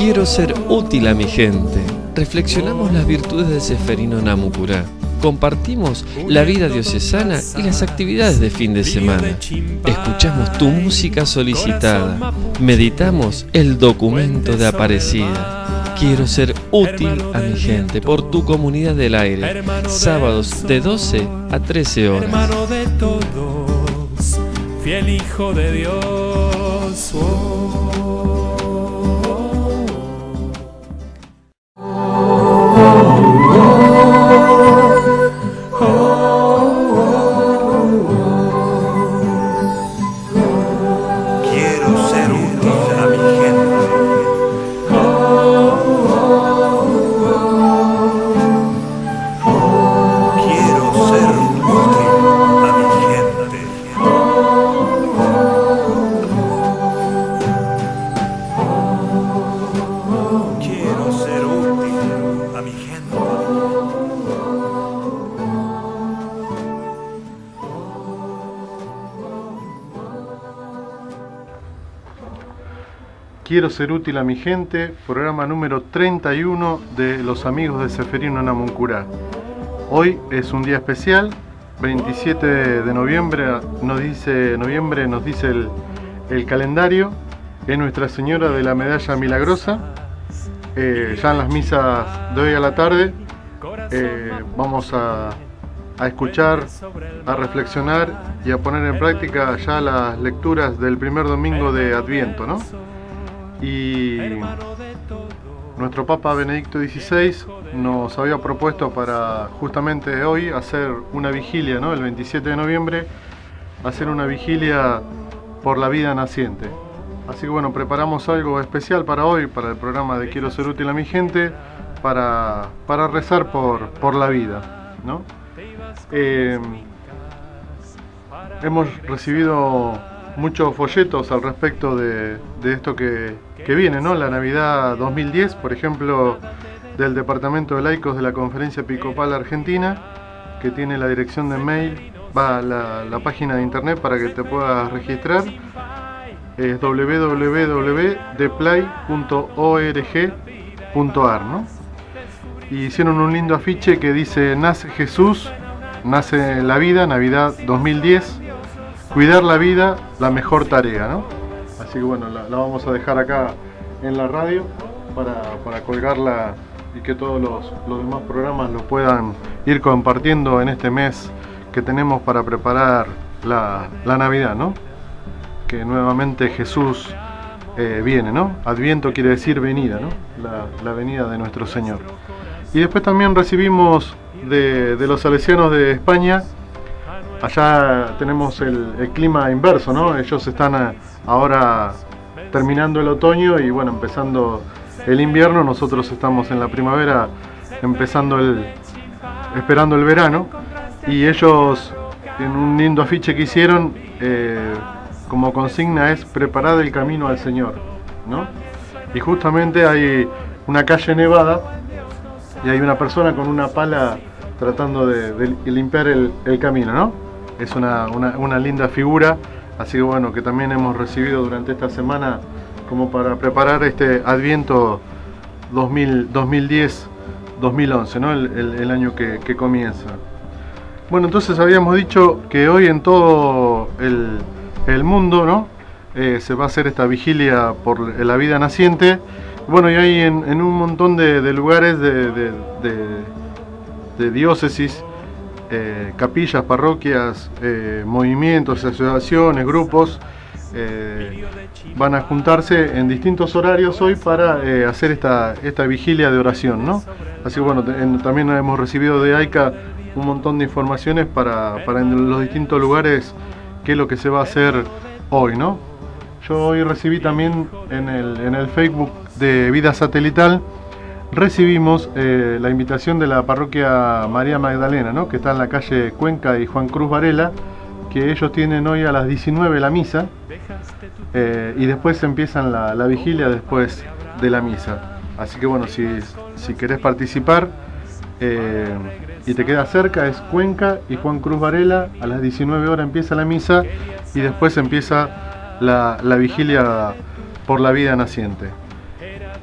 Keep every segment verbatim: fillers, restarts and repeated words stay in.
Quiero ser útil a mi gente. Reflexionamos las virtudes de Seferino Namuncurá. Compartimos la vida diocesana y las actividades de fin de semana. Escuchamos tu música solicitada. Meditamos el documento de Aparecida. Quiero ser útil a mi gente por tu comunidad del aire. Sábados de doce a trece horas. Hermano de todos, fiel hijo de Dios. Oh. Quiero ser útil a mi gente, programa número treinta y uno de los amigos de Seferino Namuncurá. Hoy es un día especial, veintisiete de noviembre nos dice, noviembre nos dice el, el calendario, es Nuestra Señora de la Medalla Milagrosa. Eh, ya en las misas de hoy a la tarde eh, vamos a, a escuchar, a reflexionar y a poner en práctica ya las lecturas del primer domingo de Adviento, ¿no? Y nuestro Papa Benedicto dieciséis nos había propuesto para justamente hoy hacer una vigilia, ¿no? El veintisiete de noviembre, hacer una vigilia por la vida naciente. Así que bueno, preparamos algo especial para hoy, para el programa de Quiero ser útil a mi gente, para, para rezar por, por la vida, ¿no? Eh, hemos recibido muchos folletos al respecto de, de esto que, que viene, ¿no? La Navidad dos mil diez, por ejemplo, del Departamento de Laicos de la Conferencia Episcopal Argentina, que tiene la dirección de mail, va a la, la página de internet para que te puedas registrar, es doble u doble u doble u punto deplay punto org punto ar, ¿no? Y hicieron un lindo afiche que dice: nace Jesús, nace la vida, Navidad dos mil diez, cuidar la vida, la mejor tarea, ¿no? Así que bueno, la, la vamos a dejar acá en la radio para, para colgarla y que todos los, los demás programas lo puedan ir compartiendo en este mes que tenemos para preparar la, la Navidad, ¿no? Que nuevamente Jesús eh, viene, ¿no? Adviento quiere decir venida, ¿no? La, la venida de nuestro Señor. Y después también recibimos de, de los salesianos de España. Allá tenemos el, el clima inverso, ¿no? Ellos están a, ahora terminando el otoño y bueno, empezando el invierno. Nosotros estamos en la primavera, empezando el, esperando el verano. Y ellos, en un lindo afiche que hicieron, eh, como consigna es: preparad el camino al Señor, ¿no? Y justamente hay una calle nevada y hay una persona con una pala tratando de, de limpiar el, el camino, ¿no? Es una, una, una linda figura, así que bueno, que también hemos recibido durante esta semana como para preparar este Adviento dos mil diez dos mil once, ¿no? El, el, el año que, que comienza. Bueno, entonces habíamos dicho que hoy en todo el, el mundo, ¿no? Eh, se va a hacer esta vigilia por la vida naciente. Bueno, y hay en, en un montón de, de lugares de, de, de, de diócesis, Eh, capillas, parroquias, eh, movimientos, asociaciones, grupos eh, van a juntarse en distintos horarios hoy para eh, hacer esta, esta vigilia de oración, ¿no? Así que bueno, en, también hemos recibido de AICA un montón de informaciones para, para en los distintos lugares qué es lo que se va a hacer hoy, ¿no? Yo hoy recibí también en el, en el Facebook de Vida Satelital, recibimos eh, la invitación de la parroquia María Magdalena, ¿no? Que está en la calle Cuenca y Juan Cruz Varela, que ellos tienen hoy a las diecinueve la misa eh, y después empiezan la, la vigilia después de la misa. Así que bueno, si, si querés participar eh, y te queda cerca, es Cuenca y Juan Cruz Varela, a las diecinueve horas empieza la misa y después empieza la, la vigilia por la vida naciente.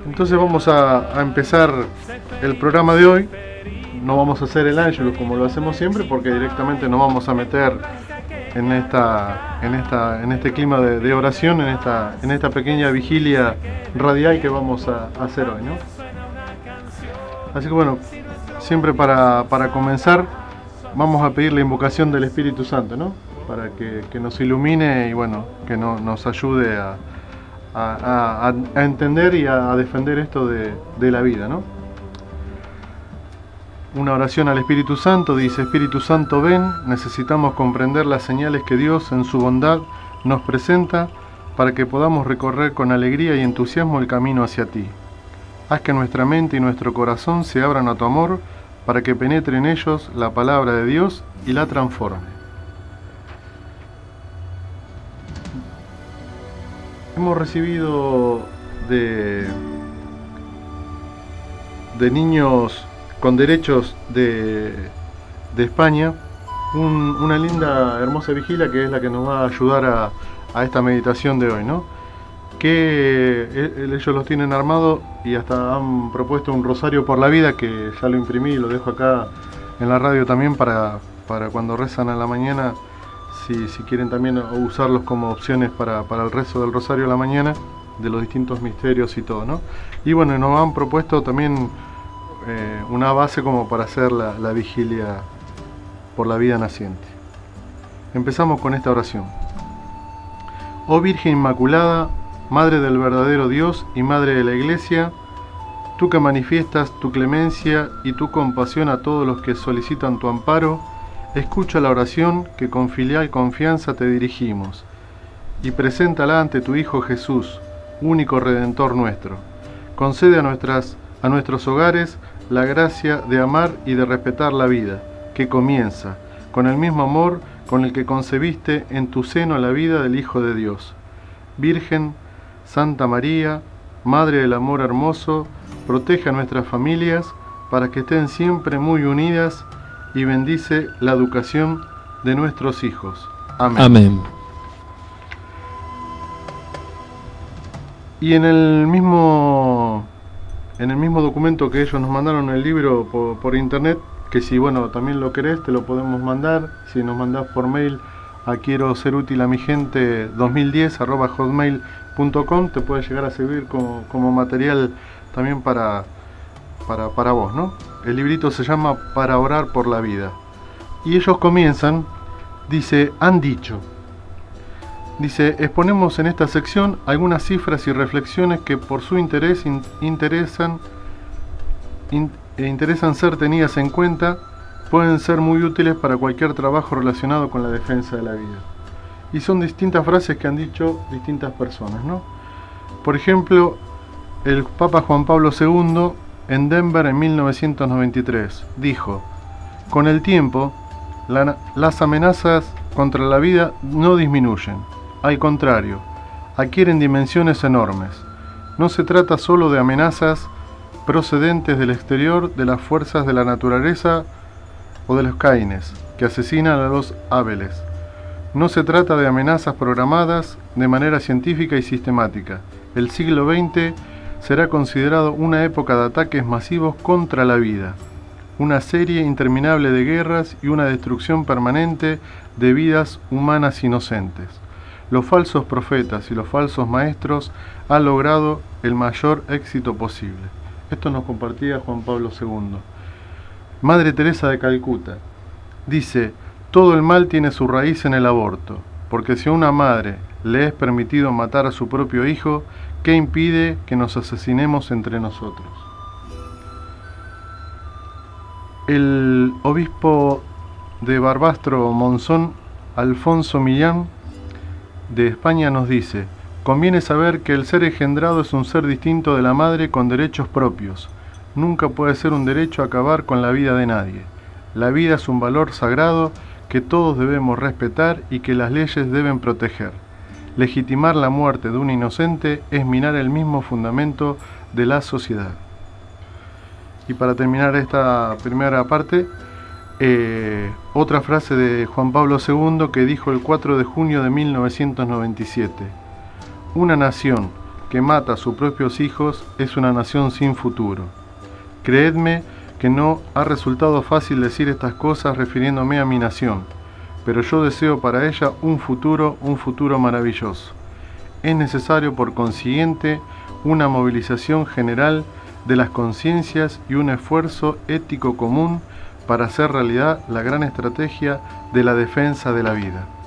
Entonces vamos a, a empezar el programa de hoy. No vamos a hacer el Ángelus como lo hacemos siempre, porque directamente nos vamos a meter en esta, en esta, en este clima de, de oración, en esta, en esta pequeña vigilia radial que vamos a, a hacer hoy, ¿no? Así que bueno, siempre para, para comenzar vamos a pedir la invocación del Espíritu Santo, ¿no? Para que, que nos ilumine y bueno, que no, nos ayude a, a, a, a entender y a, a defender esto de, de la vida, ¿no? Una oración al Espíritu Santo dice: Espíritu Santo, ven, necesitamos comprender las señales que Dios en su bondad nos presenta para que podamos recorrer con alegría y entusiasmo el camino hacia ti. Haz que nuestra mente y nuestro corazón se abran a tu amor para que penetre en ellos la palabra de Dios y la transforme. Hemos recibido de, de niños con derechos de, de España un, una linda, hermosa vigilia que es la que nos va a ayudar a, a esta meditación de hoy, ¿no? Que ellos los tienen armado y hasta han propuesto un rosario por la vida, que ya lo imprimí y lo dejo acá en la radio también para, para cuando rezan a la mañana, si, si quieren también usarlos como opciones para, para el rezo del rosario a la mañana, de los distintos misterios y todo, ¿no? Y bueno, nos han propuesto también Eh, una base como para hacer la, la vigilia por la vida naciente. Empezamos con esta oración. Oh Virgen Inmaculada, Madre del verdadero Dios y Madre de la Iglesia, tú que manifiestas tu clemencia y tu compasión a todos los que solicitan tu amparo, escucha la oración que con filial confianza te dirigimos y preséntala ante tu Hijo Jesús, único Redentor nuestro. Concede a nuestras a nuestros hogares la gracia de amar y de respetar la vida, que comienza con el mismo amor con el que concebiste en tu seno la vida del Hijo de Dios. Virgen, Santa María, Madre del Amor Hermoso, protege a nuestras familias para que estén siempre muy unidas y bendice la educación de nuestros hijos. Amén. Amén. Y en el mismo... En el mismo documento que ellos nos mandaron, el libro por, por internet, que si bueno también lo querés te lo podemos mandar, si nos mandás por mail a quiero ser útil a mi gente dos mil diez arroba hotmail punto com, te puede llegar a servir como, como material también para, para, para vos, ¿no? El librito se llama Para orar por la vida. Y ellos comienzan, dice, han dicho. Dice, exponemos en esta sección algunas cifras y reflexiones que por su interés in, interesan, in, e interesan ser tenidas en cuenta, pueden ser muy útiles para cualquier trabajo relacionado con la defensa de la vida. Y son distintas frases que han dicho distintas personas, ¿no? Por ejemplo, el Papa Juan Pablo segundo, en Denver en mil novecientos noventa y tres, dijo: con el tiempo, la, las amenazas contra la vida no disminuyen. Al contrario, adquieren dimensiones enormes. No se trata solo de amenazas procedentes del exterior, de las fuerzas de la naturaleza o de los Caínes, que asesinan a los Ábeles. No se trata de amenazas programadas de manera científica y sistemática. El siglo veinte será considerado una época de ataques masivos contra la vida, una serie interminable de guerras y una destrucción permanente de vidas humanas inocentes. Los falsos profetas y los falsos maestros han logrado el mayor éxito posible. Esto nos compartía Juan Pablo segundo. Madre Teresa de Calcuta dice: todo el mal tiene su raíz en el aborto, porque si a una madre le es permitido matar a su propio hijo, ¿qué impide que nos asesinemos entre nosotros? El obispo de Barbastro Monzón, Alfonso Millán, de España, nos dice: conviene saber que el ser engendrado es un ser distinto de la madre con derechos propios. Nunca puede ser un derecho acabar con la vida de nadie. La vida es un valor sagrado que todos debemos respetar y que las leyes deben proteger. Legitimar la muerte de un inocente es minar el mismo fundamento de la sociedad. Y para terminar esta primera parte, eh, otra frase de Juan Pablo segundo que dijo el cuatro de junio de mil novecientos noventa y siete. Una nación que mata a sus propios hijos es una nación sin futuro. Creedme que no ha resultado fácil decir estas cosas refiriéndome a mi nación, pero yo deseo para ella un futuro, un futuro maravilloso. Es necesario, por consiguiente, una movilización general de las conciencias y un esfuerzo ético común para hacer realidad la gran estrategia de la defensa de la vida.